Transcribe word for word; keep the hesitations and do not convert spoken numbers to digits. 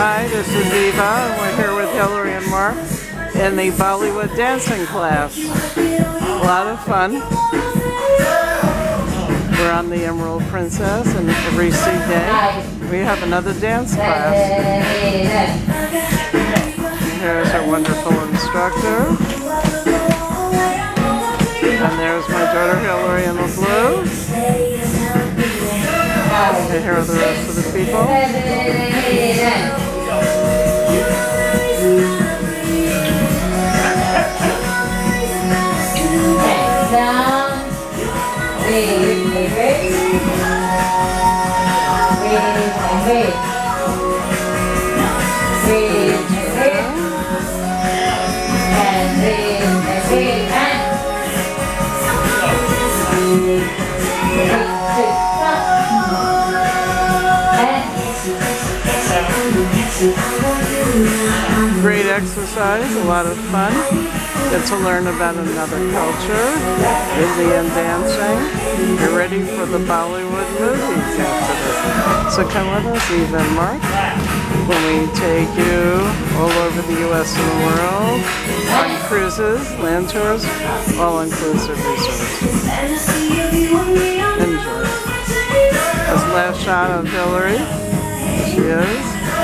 Hi, this is Eva, and we're here with Hillary and Mark in the Bollywood dancing class. A lot of fun. We're on the Emerald Princess, and every C day we have another dance class. Here's our wonderful instructor. And there's my daughter Hillary in the blue. And here are the rest of the people. Great exercise, a lot of fun. Get to learn about another culture, Indian dancing. You're ready for the Bollywood movies after this. So come with us, Eva and Mark, when we take you all over the U S and the world on cruises, land tours, all-inclusive resorts. Enjoy. That's the last shot of Hillary. There she is.